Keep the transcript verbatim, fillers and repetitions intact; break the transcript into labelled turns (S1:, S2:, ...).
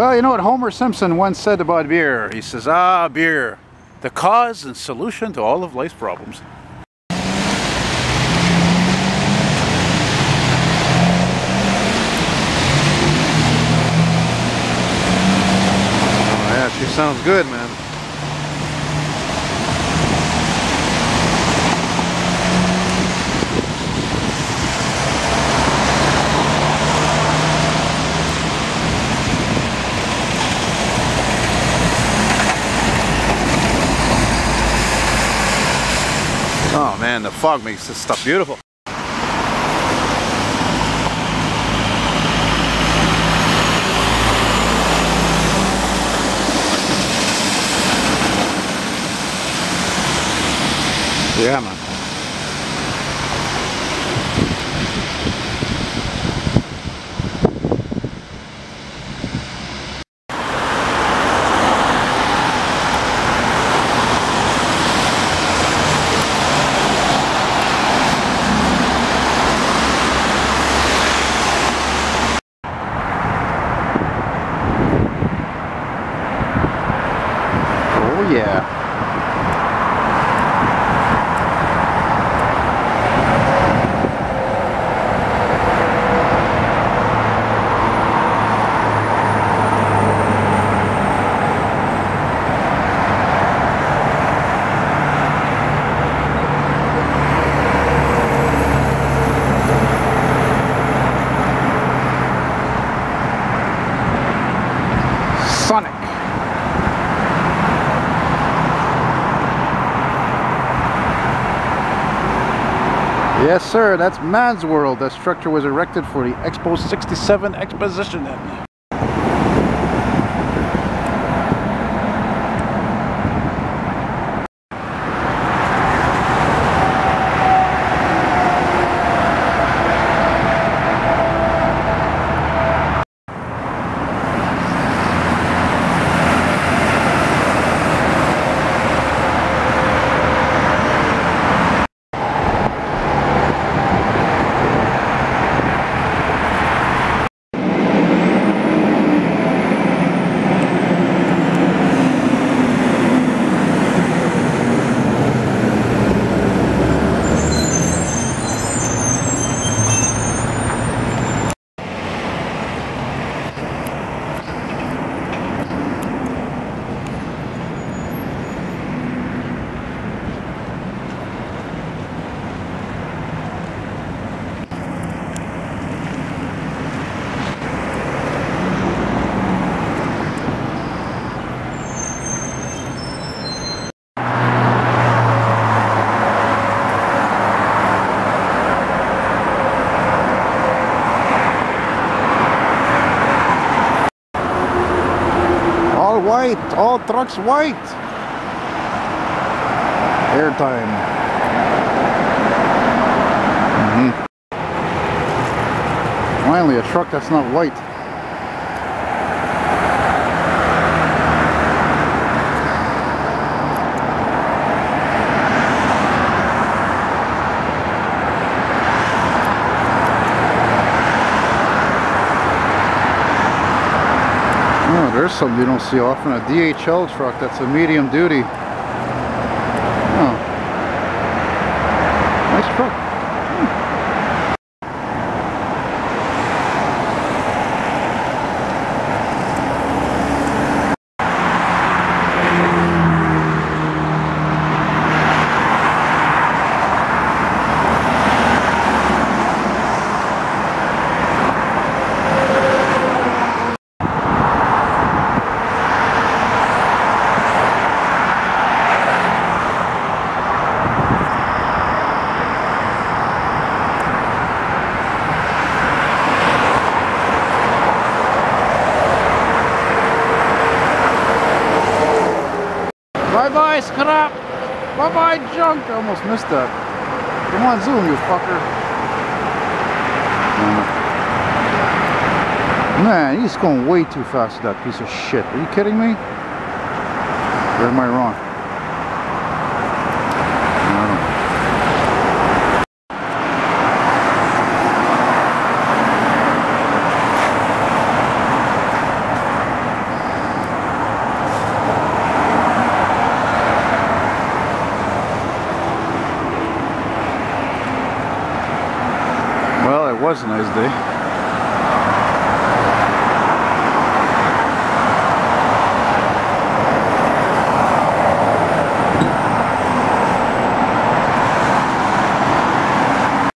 S1: Well, you know what Homer Simpson once said about beer? He says, ah, beer, the cause and solution to all of life's problems.
S2: Oh, yeah, she sounds good, man. Oh man, the fog makes this stuff beautiful. Yeah, man. Oh yeah. Sonic. Yes, sir, that's Man's World. That structure was erected for the Expo sixty-seven exposition. White, all trucks white. Airtime. Mm-hmm. Finally, a truck that's not white. Oh, there's something you don't see often, a D H L truck that's a medium duty. Oh. Nice truck. Hmm. Bye-bye, scrap! Bye-bye, junk! I almost missed that. Come on, zoom, you fucker. Man, he's going way too fast, that piece of shit. Are you kidding me? Or am I wrong? nice day.